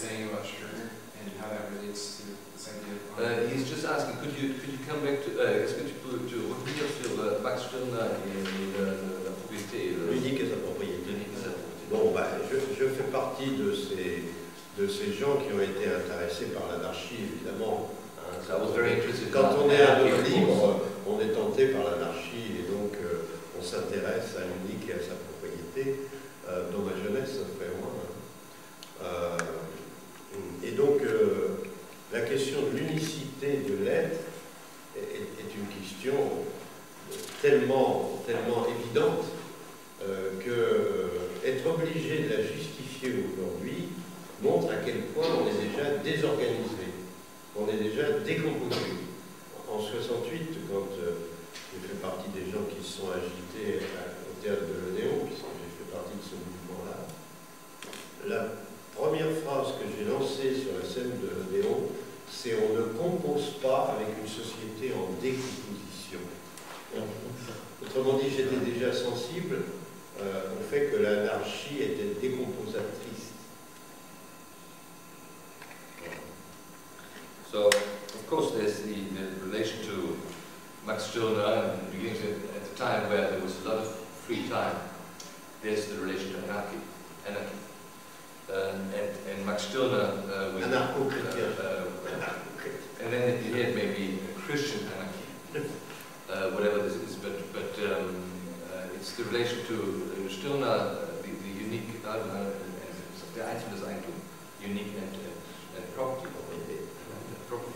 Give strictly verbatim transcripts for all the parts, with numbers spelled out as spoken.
saying about Stirner and how that relates to this idea of... Uh, he's just asking, could you could you come back to, uh, est-ce que tu peux tu revenir sur uh, Max Stirner et la, la propriété l'unique et sa propriété. L'unique et sa propriété. Bon, bah, je, je fais partie de ces, de ces gens qui ont été intéressés par l'anarchie, évidemment. Hein. So I was very interested. Quand on est un homme libre, on est tenté par l'anarchie et donc euh, on s'intéresse à l'unique et à sa propriété. Euh, dans ma jeunesse, ça fait moins. Euh, et donc, euh, la question de l'unicité de l'être est, est une question tellement, tellement évidente euh, que être obligé de la justifier aujourd'hui montre à quel point on est déjà désorganisé, on est déjà décomposé. En soixante-huit, quand euh, j'ai fait partie des gens qui se sont agités au théâtre de l'Odéon, puisque j'ai fait partie de ce mouvement-là, la première phrase que j'ai lancée sur la scène de l'Odéon, c'est « on ne compose pas avec une société en décomposition ». Autrement dit, j'étais déjà sensible euh, au fait que l'anarchie était décomposatrice. So, of course, there's the, the relation to Max Stirner and the beginnings at the time where there was a lot of free time. There's the relation to anarchy. anarchy. Uh, and, and Max Stirner uh, with, Anarcho-chrétien. Uh, uh, and then he had maybe a Christian anarchy, uh, whatever this is, but, but um, uh, it's the relation to uh, Stirner, uh, the, the unique, uh, uh, der Einzelnes Eigentum, unique and, uh, and property. property.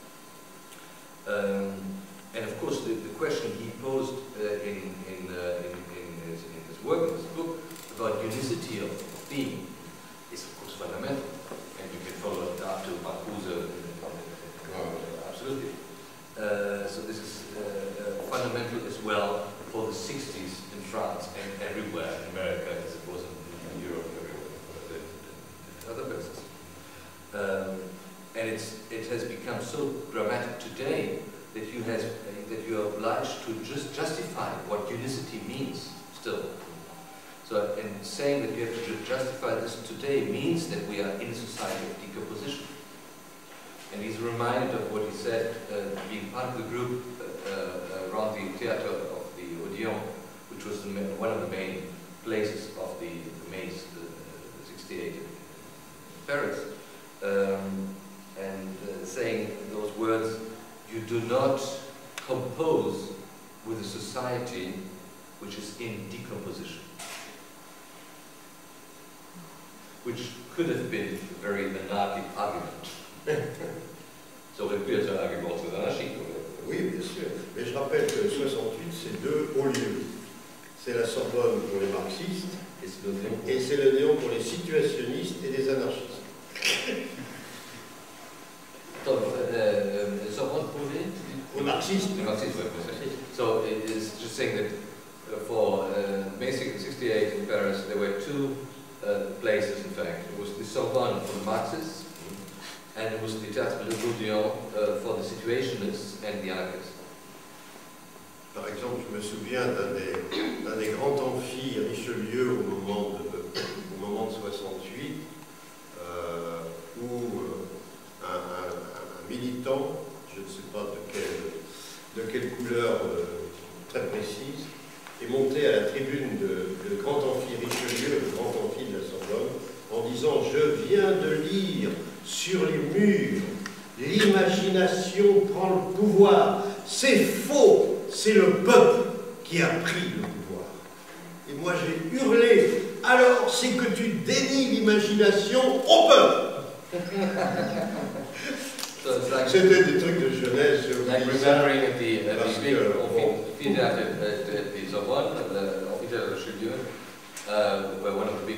Um, and of course, the, the question he posed uh, in, in, uh, in, in, his, in his work, in his book, about unicity of, of being, is of course fundamental. And you can follow it up to Marcuse, uh, absolutely. Uh, so this is uh, uh, fundamental as well for the sixties in France and everywhere in America, as it was in, in Europe, everywhere, in other places. Um, and it's, it has become so dramatic today that you, has, uh, that you are obliged to just justify what unicity means still. So, and saying that you have to justify this today means that we are in a society of decomposition. And he's reminded of what he said, uh, being part of the group uh, uh, around the theatre of the Odéon, which was the one of the main places of the, the May uh, sixty-eight in Paris. Um, and uh, saying those words, you do not compose with a society which is in decomposition. Which could have been a very anarchic argument. Ça aurait pu être un argument très anarchique. Oui, bien sûr. Mais je rappelle que soixante-huit, c'est deux hauts lieux. C'est la Sorbonne pour les marxistes, et c'est le néon pour les situationnistes et les anarchistes. So, uh, Sorbonne pour les? Les marxistes. Les marxistes, oui. So it is just saying that uh, for uh, May sixty-eight in Paris, there were two uh, places, in fact. It was the Sorbonne for the Marxists, and it was the Théâtre de l'Odéon uh, for the Situationists and the Anarchists. Par exemple, je me souviens d'un des, d'un des grands amphis Richelieu au moment de, au moment de soixante-huit, euh, où euh, un, un, un militant, je ne sais pas de quelle, de quelle couleur euh, très précise, est monté à la tribune de, de grand amphi Richelieu, le grand amphi de la Sorbonne, en disant « Je viens de lire sur les murs, l'imagination prend le pouvoir, c'est faux, c'est le peuple qui a pris le pouvoir. » Et moi j'ai hurlé « Alors c'est que tu dénies l'imagination au peuple !» C'était des trucs de jeunesse. Like remembering at the, at the big amphitheater at the Sorbonne, at the amphitheater Richelieu, uh, where one of the big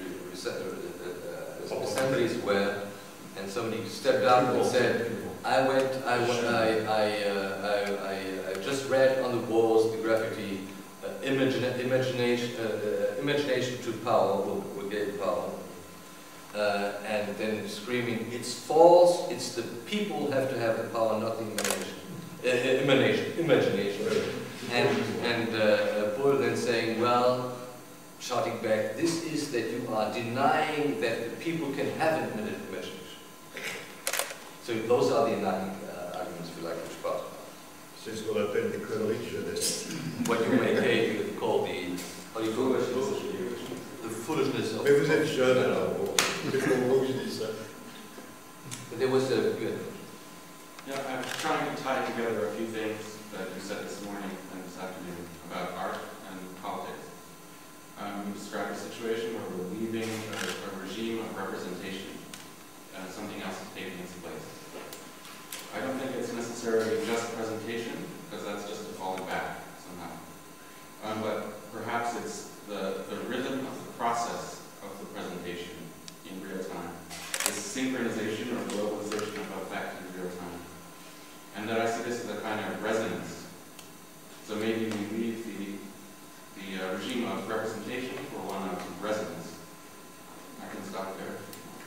assemblies were, and somebody stepped up and said, I went, I, went, I, I, uh, I, I, I just read on the walls the graffiti, uh, imagine, imagination, uh, imagination to power, will, will give power. Uh, and then screaming, it's false, it's the people who have to have the power, not the imagination. Uh, emanation, imagination. And, and uh, Paul then saying, well, shouting back, this is that you are denying that the people can have internet imagination. So those are the denying uh, arguments we like to spot. C'est ce qu'on appelle des conneries de jeunesse. What you may call the, how do you call it? The foolishness of... Mais vous êtes jeune alors, bon, c'est pour moi que je dis ça. But there was a... Yeah, I was trying to tie together a few things that you said this morning and this afternoon about art and politics. Um, you described a situation where we're leaving a, a regime of representation and something else is taking its place. I don't think it's necessarily just presentation, because that's just a falling back somehow. Um, but perhaps it's the, the rhythm of the process of the presentation in real time, this synchronization or globalization of effect in real time. And that I see this as a kind of resonance. So maybe we leave the, the uh, regime of representation for one of resonance. I can stop there.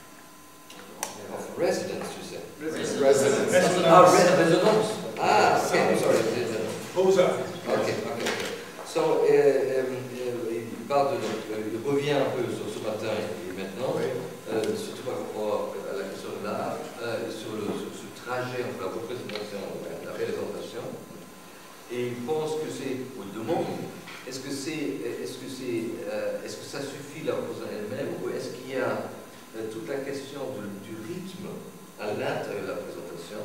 Of residence, you said? Resonance. Resonance. Resonance. Ah, re resonance. Ah, okay, I'm sorry. Posa. Ok, ok, ok. So, euh, euh, il parle de, euh, il revient un peu sur ce matin et maintenant, Oui. euh, surtout par rapport à la question de l'art, euh, sur, le, sur ce trajet entre la représentation et la présentation. Et il pense que c'est, ou il demande, est-ce que c'est, est-ce que c'est, euh, est-ce que ça suffit la représentation elle-même, ou est-ce qu'il y a euh, toute la question de, du rythme à l'intérieur de la présentation,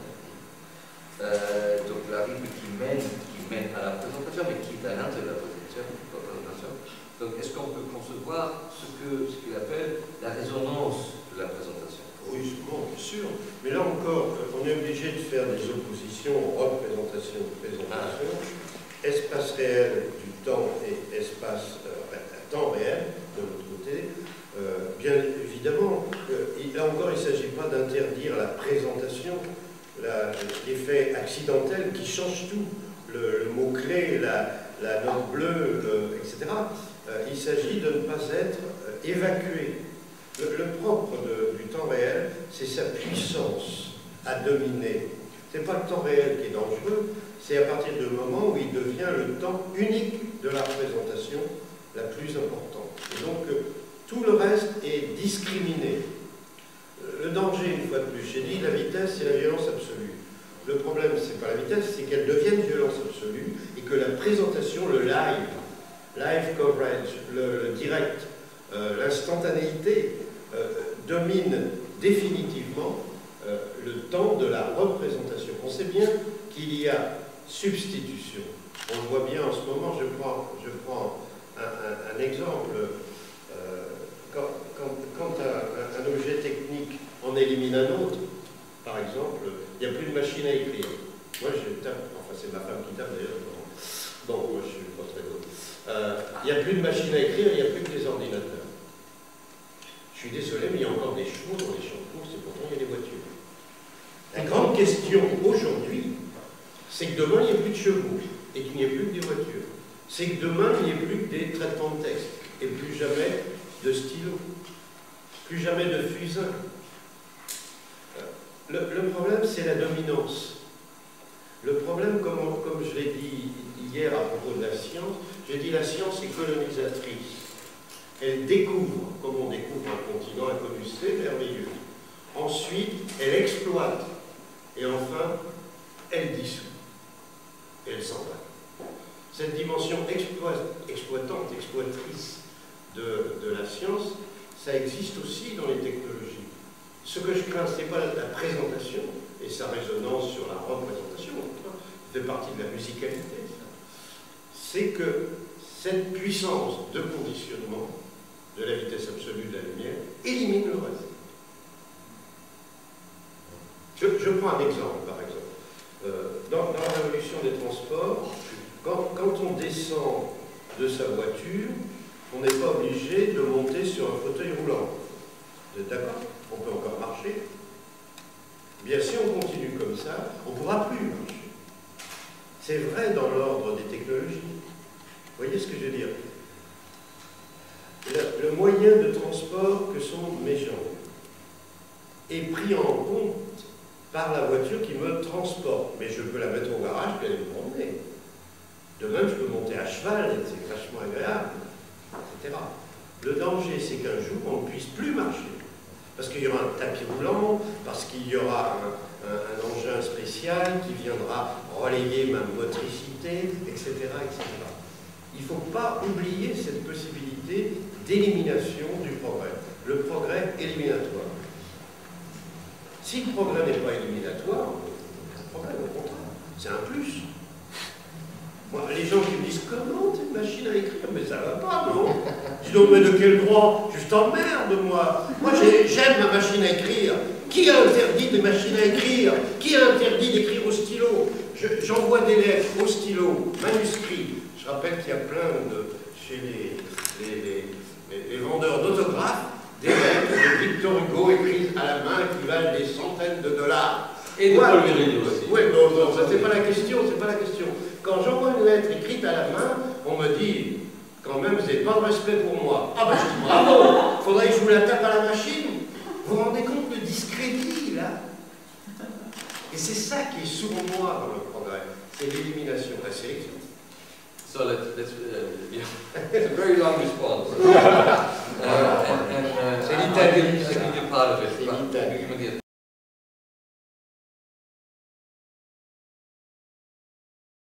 euh, donc la rythme qui mène, qui mène à la présentation, mais qui est à l'intérieur de la présentation. présentation. Donc est-ce qu'on peut concevoir ce que ce qu'il appelle la résonance de la présentation? Oui, bon, bien sûr. Mais là encore, on est obligé de faire des oppositions, représentation, présentation, espace réel du temps et espace euh, temps réel de l'autre côté. Euh, bien évidemment, euh, là encore, il ne s'agit pas d'interdire la présentation, l'effet accidentel qui change tout, le, le mot-clé, la, la note bleue, le, et cetera. Euh, il s'agit de ne pas être euh, évacué. Le, le propre de, du temps réel, c'est sa puissance à dominer. Ce n'est pas le temps réel qui est dangereux, c'est à partir du moment où il devient le temps unique de la représentation la plus importante. Et donc, euh, tout le reste est discriminé. Le danger, une fois de plus, j'ai dit, la vitesse, c'est la violence absolue. Le problème, ce n'est pas la vitesse, c'est qu'elle devienne violence absolue et que la présentation, le live, live coverage, le, le direct, euh, l'instantanéité, euh, domine définitivement euh, le temps de la représentation. On sait bien qu'il y a substitution. On le voit bien en ce moment, je prends, je prends un, un, un exemple. Quand, quand, quand un, un objet technique en élimine un autre, par exemple, il n'y a plus de machine à écrire. Moi, je tape, enfin c'est ma femme qui tape d'ailleurs, bon, moi je ne suis pas très beau. Euh, il n'y a plus de machine à écrire, il n'y a plus que des ordinateurs. Je suis désolé, mais il y a encore des chevaux dans les champs de course et pourtant il y a des voitures. La grande question aujourd'hui, c'est que demain il n'y ait plus de chevaux et qu'il n'y ait plus que des voitures. C'est que demain il n'y ait plus que des traitements de texte et plus jamais de stylo, plus jamais de fusain. Le, le problème, c'est la dominance. Le problème, comme, comme je l'ai dit hier à propos de la science, j'ai dit la science est colonisatrice. Elle découvre, comme on découvre un continent inconnu, c'est merveilleux. Ensuite, elle exploite. Et enfin, elle dissout. Et elle s'en va. Cette dimension exploit, exploitante, exploitrice, De, de la science, ça existe aussi dans les technologies. Ce que je crains, ce n'est pas la présentation et sa résonance sur la représentation, ça fait partie de la musicalité, c'est que cette puissance de conditionnement de la vitesse absolue de la lumière élimine le reste. Je, je prends un exemple, par exemple. Euh, dans, dans la révolution des transports, quand, quand on descend de sa voiture, on n'est pas obligé de monter sur un fauteuil roulant. Vous êtes d'accord? On peut encore marcher. Bien, si on continue comme ça, on ne pourra plus marcher. C'est vrai dans l'ordre des technologies. Vous voyez ce que je veux dire? Le, le moyen de transport que sont mes jambes est pris en compte par la voiture qui me transporte. Mais je peux la mettre au garage et aller me promener. De même, je peux monter à cheval, et c'est vachement agréable. et cetera. Le danger, c'est qu'un jour, on ne puisse plus marcher. Parce qu'il y aura un tapis roulant, parce qu'il y aura un, un, un engin spécial qui viendra relayer ma motricité, et cetera, et cetera. Il ne faut pas oublier cette possibilité d'élimination du progrès. Le progrès éliminatoire. Si le progrès n'est pas éliminatoire, c'est un problème, au contraire. C'est un plus. Moi, les gens qui me disent comment t'as une machine à écrire, mais ça va pas, non? Je dis donc, mais de quel droit? Je t'emmerde, moi. Moi, j'aime ma machine à écrire. Qui a interdit des machines à écrire? Qui a interdit d'écrire au stylo? J'envoie des lettres au stylo, manuscrits. Je rappelle qu'il y a plein de, chez les, les, les, les, les vendeurs d'autographes, des lettres de Victor Hugo écrites à la main qui valent des centaines de dollars. Et de Ouais. Paul Virilio aussi. Oui, non, non, ça c'est pas la question, c'est pas la question. Quand j'envoie une lettre écrite à la main, on me dit, quand même, vous n'avez pas de respect pour moi. Ah ben je dis bravo, faudrait que je vous la tape à la machine. Vous vous rendez compte le discrédit, là? Et c'est ça qui est sournois dans le progrès, c'est l'élimination, la sélection. So let's, let's uh, yeah. It's a very long response. uh, and, and, uh, C'est I- I l'Italie, give- I ça. give you part of it. C'est but l'Italie. give me the-